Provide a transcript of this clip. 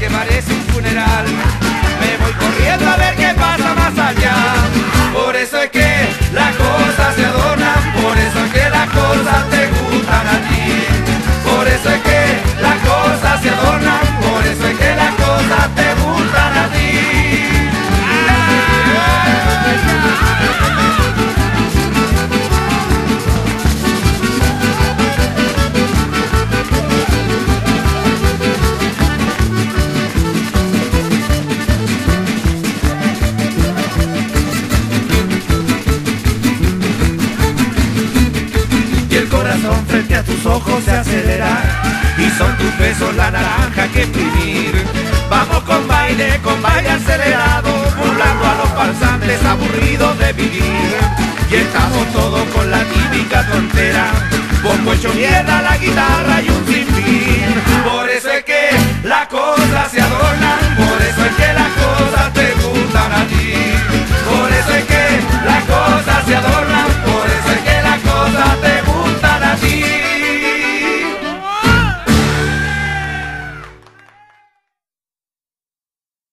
que parece un funeral. Me voy corriendo a ver qué pasa más allá. Por eso es que las cosas se adornan, por eso es que las cosas te gustan a ti. Por eso es que las cosas se adornan, por eso es que las cosas te gustan a ti. Frente a tus ojos se acelera y son tus besos la naranja que exprimir. Vamos con baile acelerado, burlando a los farsantes aburridos de vivir. Y estamos todos con la típica tontera, bombo hecho mierda, la guitarra y un sinfín. Por eso es que las cosas se adornan, por eso es que